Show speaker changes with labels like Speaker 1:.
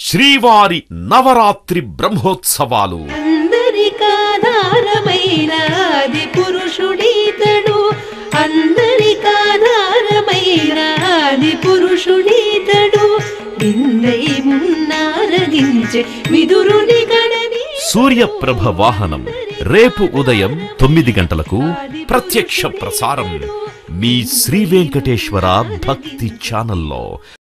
Speaker 1: శ్రీవారి నవరాత్రి బ్రహ్మోత్సవాలు.
Speaker 2: అందరికాధారమైన ఆది పురుషుడీతడు, అందరికాధారమైన ఆది పురుషుడీతడు, నిన్నై మున్నారగించే విదురుని గణని.
Speaker 1: సూర్య ప్రభవాహనం రేపు ఉదయం 9 గంటలకు ప్రత్యక్ష ప్రసారం మీ శ్రీ వెంకటేశ్వర భక్తి ఛానల్లో.